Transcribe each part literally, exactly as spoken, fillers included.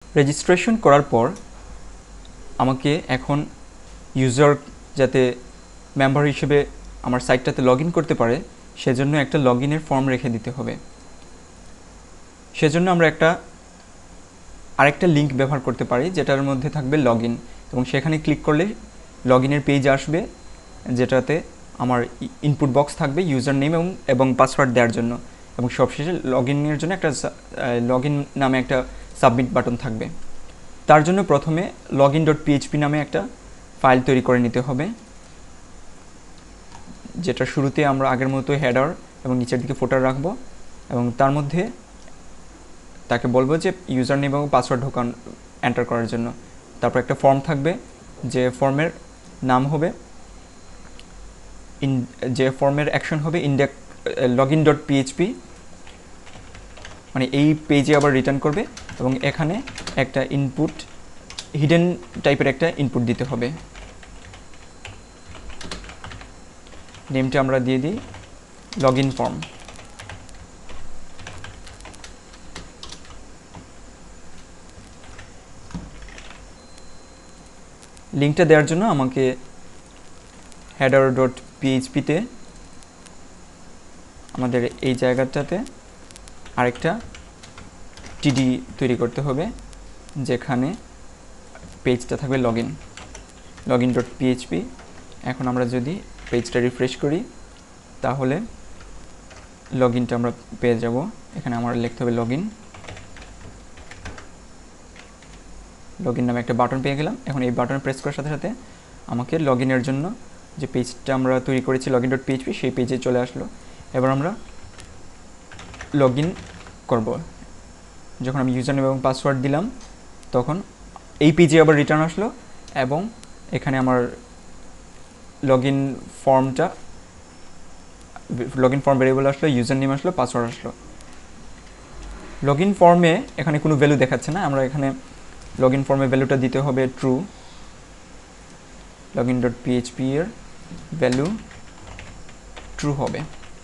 Registration করার পর আমাকে এখন ইউজার যাতে মেম্বার হিসেবে আমার সাইটটাতে লগ ইন করতে পারে সেজন্য একটা লগ ইনের ফর্ম রেখে দিতে হবে। সেজন্য আমরা একটা আরেকটা লিঙ্ক ব্যবহার করতে পারি যেটার মধ্যে থাকবে লগ ইন, এবং সেখানে ক্লিক করলে লগ ইনের পেজ আসবে যেটাতে আমার ইনপুট বক্স থাকবে ইউজার নেম এবং এবং পাসওয়ার্ড দেওয়ার জন্য, এবং সবশেষে লগ ইনের জন্য একটা লগ ইন নামে একটা সাবমিট বাটন থাকবে। তার জন্য প্রথমে লগ ইন ডট পিএইচপি নামে একটা ফাইল তৈরি করে নিতে হবে, যেটা শুরুতে আমরা আগের মতো হেডার এবং নিচের দিকে ফুটার রাখবো, এবং তার মধ্যে তাকে বলবো যে ইউজার নেম এবং পাসওয়ার্ড ঢোকান এন্টার করার জন্য। তারপর একটা ফর্ম থাকবে, যে ফর্মের নাম হবে ইন যে ফর্মের অ্যাকশন হবে index log in dot PHP, মানে এই পেজে আবার রিটার্ন করবে, এবং এখানে একটা ইনপুট হিডেন টাইপের একটা ইনপুট দিতে হবে। নেমটা আমরা দিয়ে দিই লগ ইন ফর্ম। লিঙ্কটা দেওয়ার জন্য আমাকে হেডার ডট পিএইচপিতে আমাদের এই জায়গাটাতে আরেকটা টিডি তৈরি করতে হবে, যেখানে পেজটা থাকবে log in log in dot PHP. এখন আমরা যদি পেজটা রিফ্রেশ করি তাহলে লগ ইনটা আমরা পেয়ে যাব। এখানে আমরা লিখতে হবে লগ ইন লগ ইন নামে একটা বাটন পেয়ে গেলাম। এখন এই বাটন প্রেস করার সাথে সাথে আমাকে লগ ইনের জন্য যে পেজটা আমরা তৈরি করেছি লগ ইন ডট পিএইচপি সেই পেজে চলে আসলো। এবার আমরা লগ ইন করবো। যখন আমি ইউজার নেম এবং পাসওয়ার্ড দিলাম তখন এই পেজে আবার রিটার্ন আসলো, এবং এখানে আমার লগ ইন ফর্মটা লগ ইন ফর্ম ভেরিয়েবল আসলো, ইউজার নেম আসলো, পাসওয়ার্ড আসলো। লগ ইন ফর্মে এখানে কোনো ভ্যালু দেখাচ্ছে না, আমরা এখানে লগ ইন ফর্মে ভ্যালুটা দিতে হবে true. Log in dot PHP এর ভ্যালু ট্রু হবে।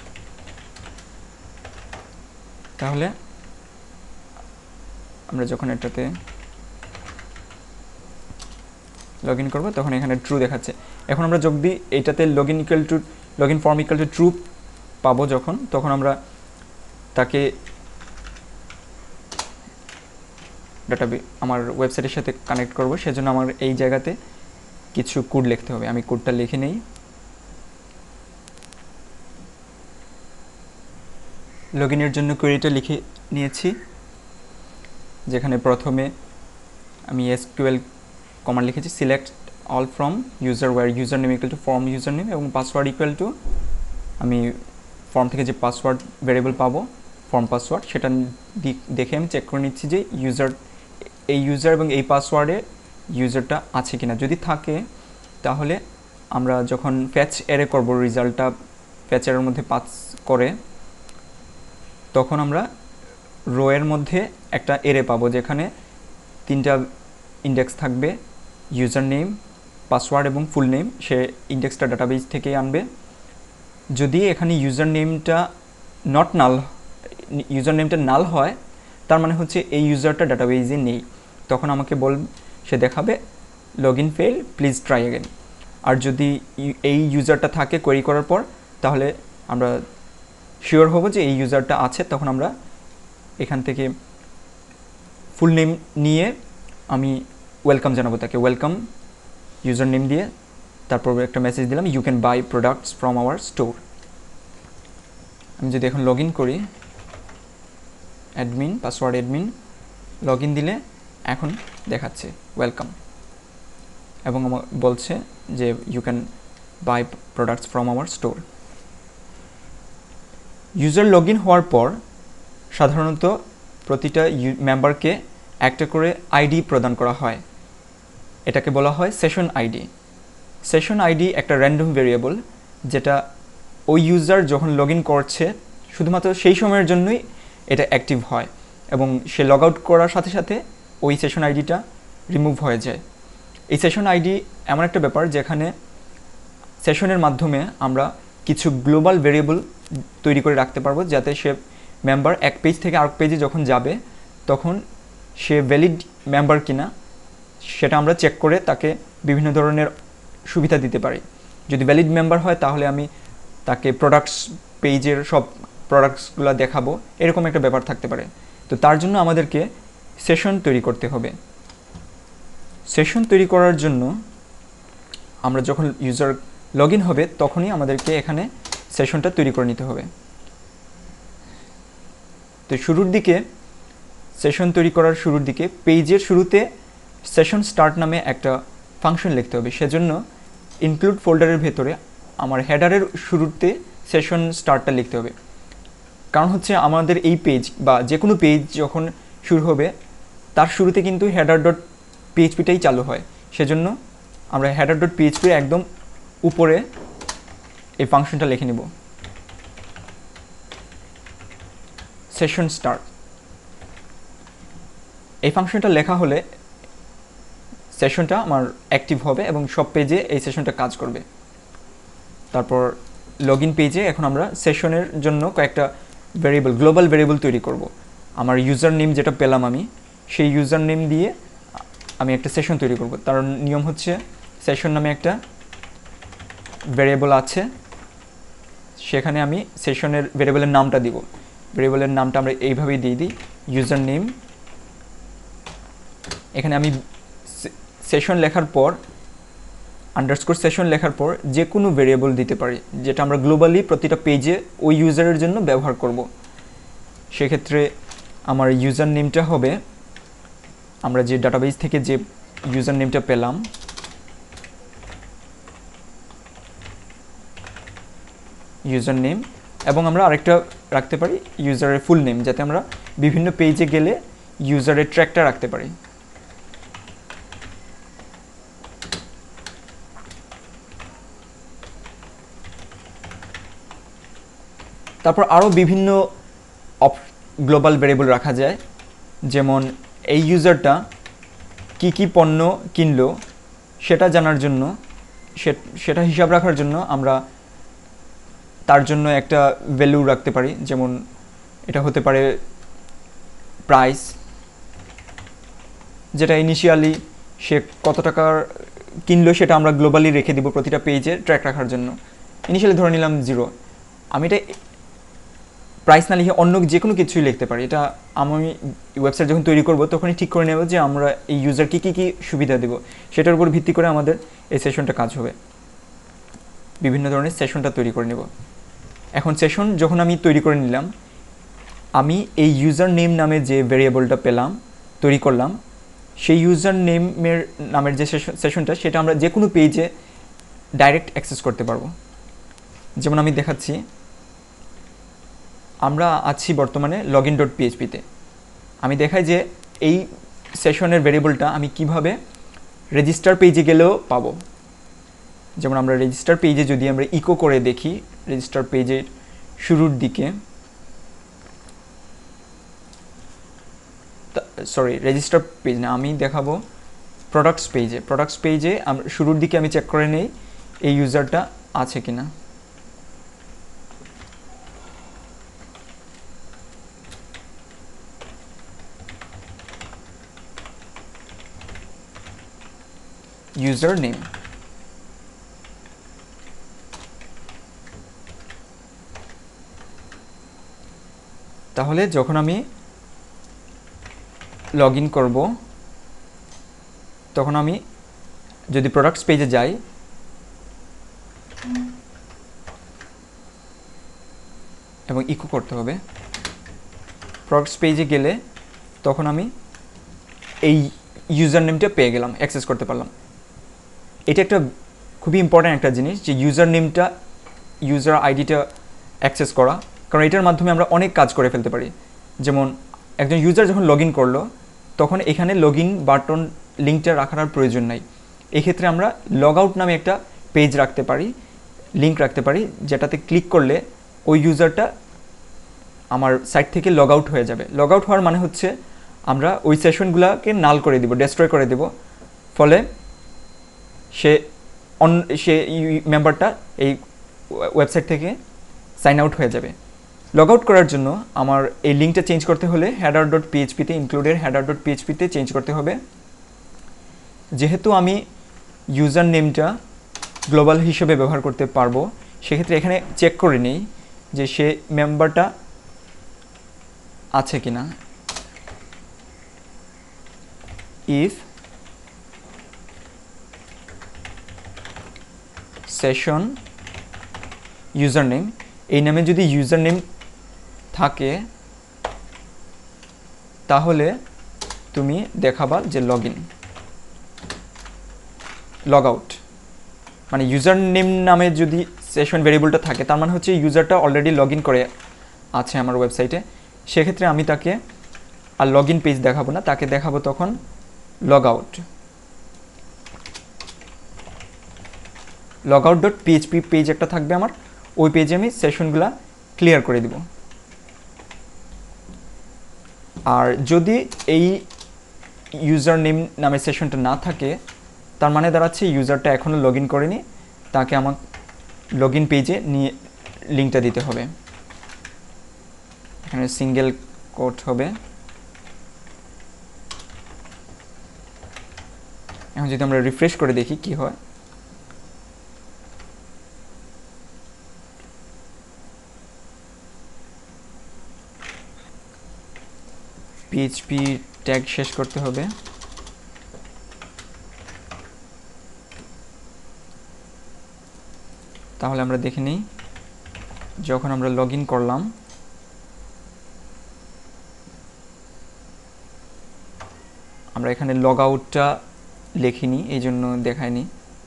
তাহলে আমরা যখন এটাতে লগ ইন করবো তখন এখানে ট্রু দেখাচ্ছে। এখন আমরা যদি এটাতে log in equal to log in form equal to true পাবো যখন, তখন আমরা তাকে ডাটাবে আমার ওয়েবসাইটের সাথে কানেক্ট করব। সেজন্য আমার এই জায়গাতে কিছু কোড লিখতে হবে। আমি কোডটা লিখে নেই। লগ ইনের জন্য কোয়েরিটা লিখে নিয়েছি, যেখানে প্রথমে আমি এসকিউএল কমান্ড লিখেছি select all from user where user name equal to form user name এবং পাসওয়ার্ড ইকুয়াল টু, আমি ফর্ম থেকে যে পাসওয়ার্ড ভেরিয়েবল পাবো ফর্ম পাসওয়ার্ড সেটা দেখে আমি চেক করে নিচ্ছি যে ইউজার এই ইউজার এবং এই পাসওয়ার্ডে ইউজারটা আছে কিনা। যদি থাকে তাহলে আমরা যখন ফ্যাচ এরে করব রেজাল্টটা ফ্যাচ এরের মধ্যে পাস করে, তখন আমরা রো এর মধ্যে একটা এরে পাবো যেখানে তিনটা ইন্ডেক্স থাকবে, ইউজার নেম, পাসওয়ার্ড এবং ফুল নেম। সে ইন্ডেক্সটা ডাটাবেস থেকে আনবে। যদি এখানে ইউজার নেমটা নট নাল ইউজার নেমটা নাল হয়, তার মানে হচ্ছে এই ইউজারটা ডাটাবেসে নেই। তখন আমাকে বল সে দেখাবে log in fail, please try again. আর যদি এই ইউজারটা থাকে কোয়েরি করার পর, তাহলে আমরা শিওর হব যে এই ইউজারটা আছে। তখন আমরা এখান থেকে ফুল নেম নিয়ে আমি ওয়েলকাম জানাবো তাকে, ওয়েলকাম ইউজার নেম দিয়ে তারপর একটা মেসেজ দিলাম you can buy products from our store. আমি যদি এখন লগ ইন করি admin password admin, log in দিলে এখন দেখাচ্ছে ওয়েলকাম, এবং আমার বলছে যে you can buy products from our store. User log in হওয়ার পর সাধারণত প্রতিটা মেম্বারকে একটা করে আইডি প্রদান করা হয়। এটাকে বলা হয় সেশন আইডি। সেশন আইডি একটা র্যান্ডম ভেরিয়েবল, যেটা ওই ইউজার যখন লগ ইন করছে শুধুমাত্র সেই সময়ের জন্যই এটা অ্যাক্টিভ হয়, এবং সে লগ আউট করার সাথে সাথে ওই সেশন আইডিটা রিমুভ হয়ে যায়। এই সেশন আইডি এমন একটা ব্যাপার যেখানে সেশনের মাধ্যমে আমরা কিছু গ্লোবাল ভেরিয়েবল তৈরি করে রাখতে পারবো, যাতে সে মেম্বার এক পেজ থেকে আরেক পেজে যখন যাবে তখন সে ভ্যালিড মেম্বার কিনা সেটা আমরা চেক করে তাকে বিভিন্ন ধরনের সুবিধা দিতে পারি। যদি ভ্যালিড মেম্বার হয় তাহলে আমি তাকে প্রোডাক্টস পেজের সব প্রোডাক্টসগুলো দেখাবো, এরকম একটা ব্যাপার থাকতে পারে। তো তার জন্য আমাদেরকে সেশন তৈরি করতে হবে। সেশন তৈরি করার জন্য আমরা যখন ইউজার লগ ইন হবে তখনই আমাদেরকে এখানে সেশনটা তৈরি করে নিতে হবে। তো শুরুর দিকে সেশন তৈরি করার শুরুর দিকে পেজের শুরুতে সেশন স্টার্ট নামে একটা ফাংশন লিখতে হবে। সেজন্য ইনক্লুড ফোল্ডারের ভেতরে আমার হেডারের শুরুতে সেশন স্টার্টটা লিখতে হবে। কারণ হচ্ছে আমাদের এই পেজ বা যে কোনো পেজ যখন শুরু হবে তার শুরুতে কিন্তু হেডার ডট পিএইচপিটাই চালু হয়। সেজন্য আমরা হেডার ডট পিএইচপির একদম উপরে এই ফাংশনটা লিখে নেব, সেশন স্টার্ট। এই ফাংশনটা লেখা হলে সেশনটা আমার অ্যাক্টিভ হবে এবং সব পেজে এই সেশনটা কাজ করবে। তারপর লগ ইন পেজে এখন আমরা সেশনের জন্য কয়েকটা ভেরিয়েবল, গ্লোবাল ভেরিয়েবল তৈরি করব। আমার ইউজার নেম যেটা পেলাম আমি, সেই ইউজার নেম দিয়ে আমি একটা সেশন তৈরি করব। তার নিয়ম হচ্ছে সেশন নামে একটা ভেরিয়েবল আছে, সেখানে আমি সেশনের ভেরিয়েবলের নামটা দিব। ভেরিয়েবলের নামটা আমরা এইভাবেই দিয়ে দিই, ইউজার নেম। এখানে আমি সেশন লেখার পর আন্ডারস্কোর সেশন লেখার পর যে কোনো ভেরিয়েবল দিতে পারি, যেটা আমরা গ্লোবালি প্রতিটা পেজে ওই ইউজারের জন্য ব্যবহার করব। সেক্ষেত্রে আমার ইউজার নেমটা হবে, আমরা যে ডাটাবেস থেকে যে ইউজার নেমটা পেলাম, ইউজার নেম, এবং আমরা আরেকটা রাখতে পারি ইউজারের ফুল নেম, যাতে আমরা বিভিন্ন পেজে গেলে ইউজারের ট্র্যাকটা রাখতে পারি। তারপর আরও বিভিন্ন অপ গ্লোবাল ভেরিয়েবল রাখা যায়, যেমন এই ইউজারটা কি কি পণ্য কিনলো সেটা জানার জন্য, সেটা হিসাব রাখার জন্য আমরা তার জন্য একটা ভ্যালু রাখতে পারি। যেমন এটা হতে পারে প্রাইস, যেটা ইনিশিয়ালি সে কত টাকার কিনলো সেটা আমরা গ্লোবালি রেখে দিব প্রতিটা পেজে ট্র্যাক রাখার জন্য। ইনিশিয়ালি ধরে নিলাম জিরো, আমি এটা প্রাইস না লিখে অন্য যে কোনো কিছুই লিখতে পারি। এটা আমি ওয়েবসাইট যখন তৈরি করব তখনই ঠিক করে নেব যে আমরা এই ইউজারকে কী কী সুবিধা দেব, সেটার উপর ভিত্তি করে আমাদের এই সেশনটা কাজ হবে। বিভিন্ন ধরনের সেশনটা তৈরি করে নেব। এখন সেশন যখন আমি তৈরি করে নিলাম, আমি এই ইউজার নেম নামে যে ভেরিয়েবলটা পেলাম, তৈরি করলাম, সেই ইউজার নেমের নামের যে সেশনটা সেটা আমরা যে কোনো পেজে ডাইরেক্ট অ্যাক্সেস করতে পারবো। যেমন আমি দেখাচ্ছি, আমরা আছি বর্তমানে লগ ইন ডট পিএইচপিতে। আমি দেখাই যে এই সেশনের ভেরিয়েবলটা আমি কিভাবে রেজিস্টার পেজে গেলেও পাবো। যেমন আমরা রেজিস্টার পেজে যদি আমরা ইকো করে দেখি, রেজিস্টার পেজের শুরুর দিকে, সরি রেজিস্টার পেজ না, আমি দেখাবো প্রোডাক্টস পেজে। প্রোডাক্টস পেজে আমরা শুরুর দিকে আমি চেক করে নেই এই ইউজারটা আছে কিনা। ইউজার নেম, তাহলে যখন আমি লগ ইন করবো তখন আমি যদি প্রোডাক্টস পেজে যাই, এবং ইকো করতে হবে, প্রোডাক্টস পেজে গেলে তখন আমি এই ইউজার নেমটা পেয়ে গেলাম, অ্যাক্সেস করতে পারলাম। এটা একটা খুবই ইম্পর্ট্যান্ট একটা জিনিস যে ইউজার নেমটা, ইউজার আইডিটা অ্যাক্সেস করা, কারণ এটার মাধ্যমে আমরা অনেক কাজ করে ফেলতে পারি। যেমন একজন ইউজার যখন লগ ইন করলো তখন এখানে লগ ইন বাটন লিঙ্কটা রাখার আর প্রয়োজন নাই। এক্ষেত্রে আমরা লগ আউট নামে একটা পেজ রাখতে পারি, লিঙ্ক রাখতে পারি, যেটাতে ক্লিক করলে ওই ইউজারটা আমার সাইট থেকে লগ আউট হয়ে যাবে। লগ আউট হওয়ার মানে হচ্ছে আমরা ওই সেশনগুলোকে নাল করে দিব, ডেস্ট্রয় করে দেব, ফলে সে অন সে মেম্বারটা এই ওয়েবসাইট থেকে সাইন আউট হয়ে যাবে। লগ আউট করার জন্য আমার এই লিঙ্কটা চেঞ্জ করতে হলে হেডার ডট পিএইচপিতে ইনক্লুডেড হেডার ডট পিএইচপিতে চেঞ্জ করতে হবে। যেহেতু আমি ইউজার নেমটা গ্লোবাল হিসেবে ব্যবহার করতে পারবো, সেক্ষেত্রে এখানে চেক করে নিই যে সে মেম্বারটা আছে কিনা। ইফ সেশন ইউজার নেম, এই নামে যদি ইউজার নেম থাকে তাহলে তুমি দেখাবা যে লগ ইন। লগ আউট মানে ইউজার নেম নামে যদি সেশন ভেরিয়েবলটা থাকে তার মানে হচ্ছে ইউজারটা অলরেডি লগ ইন করে আছে আমার ওয়েবসাইটে। সেক্ষেত্রে আমি তাকে আর লগ ইন পেজ দেখাবো না, তাকে দেখাবো তখন log out. Log out dot PHP page একটা থাকবে আমার, ওই পেজে আমি সেশনগুলা ক্লিয়ার করে দিব। আর যদি এই ইউজার নেম নামের সেশনটা না থাকে তার মানে দাঁড়াচ্ছে ইউজারটা এখনও লগ ইন করেনি, তাকে আমার লগ ইন পেজে নিয়ে লিঙ্কটা দিতে হবে। এখানে সিঙ্গেল কোট হবে। এখন যদি আমরা রিফ্রেশ করে দেখি কি হয়, পিএইচপি ট্যাগ শেষ করতে হবে। তাহলে আমরা দেখে নিই, যখন আমরা লগ ইন করলাম আমরা এখানে লগ আউটটা লিখিনি, এই জন্য দেখায়নি।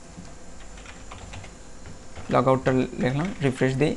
লগ আউটটা লিখলাম, রিফ্রেশ দিই।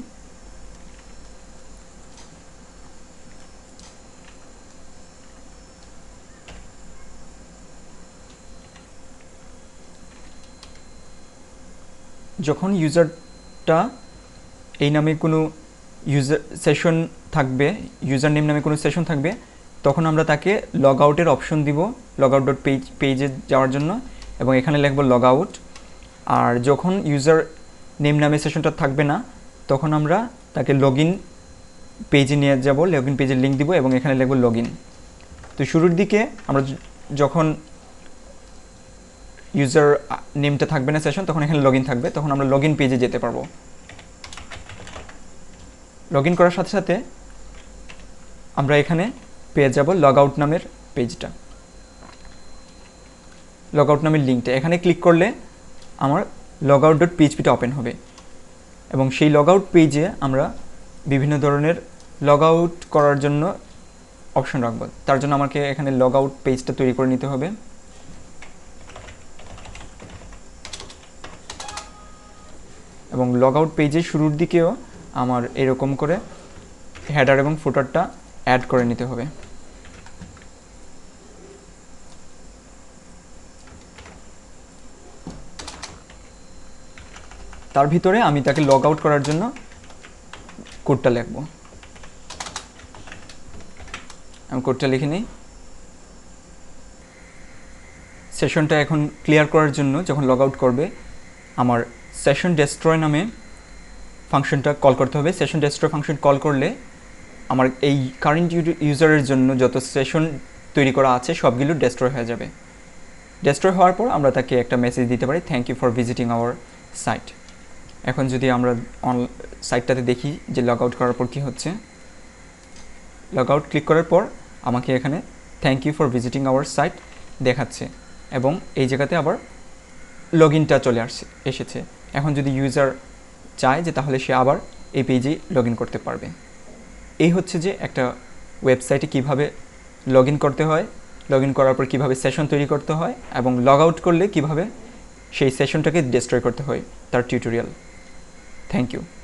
যখন ইউজারটা এই নামে কোনো ইউজার সেশন থাকবে, ইউজার নেম নামে কোনো সেশন থাকবে, তখন আমরা তাকে লগ আউটের অপশন দিব লগ আউট ডট পেজ পেজে যাওয়ার জন্য, এবং এখানে লিখব লগ আউট। আর যখন ইউজার নেম নামে সেশনটা থাকবে না তখন আমরা তাকে লগ ইন পেজে নিয়ে যাব, লগ ইন পেজের লিঙ্ক দিব এবং এখানে লিখব লগ ইন। তো শুরুর দিকে আমরা যখন ইউজার নেমটা থাকবে না সেশন, তখন এখানে লগ ইন থাকবে, তখন আমরা লগ ইন পেজে যেতে পারবো। লগ ইন করার সাথে সাথে আমরা এখানে পেয়ে যাব লগ আউট নামের পেজটা, লগ আউট নামের লিঙ্কটা। এখানে ক্লিক করলে আমার লগ আউট ডট পিএইচপিটা ওপেন হবে এবং সেই লগ আউট পেজে আমরা বিভিন্ন ধরনের লগ আউট করার জন্য অপশন রাখবো। তার জন্য আমাকে এখানে লগ আউট পেজটা তৈরি করে নিতে হবে। এবং লগ আউট পেজের শুরুর দিকেও আমার এরকম করে হেডার এবং ফুটারটা অ্যাড করে নিতে হবে। তার ভিতরে আমি তাকে লগ আউট করার জন্য কোডটা লিখব। আমি কোডটা লিখে নিই। সেশনটা এখন ক্লিয়ার করার জন্য যখন লগ আউট করবে আমার সেশন ডেস্ট্রয় নামে ফাংশনটা কল করতে হবে। সেশন ডেস্ট্রয় ফাংশন কল করলে আমার এই কারেন্ট ইউজারের জন্য যত সেশন তৈরি করা আছে সবগুলো ডেস্ট্রয় হয়ে যাবে। ডেস্ট্রয় হওয়ার পর আমরা তাকে একটা মেসেজ দিতে পারি, thank you for visiting our site. এখন যদি আমরা অন সাইটটাতে দেখি যে লগ আউট করার পর কী হচ্ছে, লগ আউট ক্লিক করার পর আমাকে এখানে thank you for visiting our site দেখাচ্ছে এবং এই জায়গাতে আবার লগ ইনটা চলে আসছে এসেছে। এখন যদি ইউজার চায় যে তাহলে সে আবার এই পেজে লগ ইন করতে পারবে। এই হচ্ছে যে একটা ওয়েবসাইটে কিভাবে লগ ইন করতে হয়, লগ ইন করার পর কীভাবে সেশন তৈরি করতে হয় এবং লগ আউট করলে কিভাবে সেই সেশনটাকে ডিস্ট্রয় করতে হয় তার টিউটোরিয়াল। Thank you.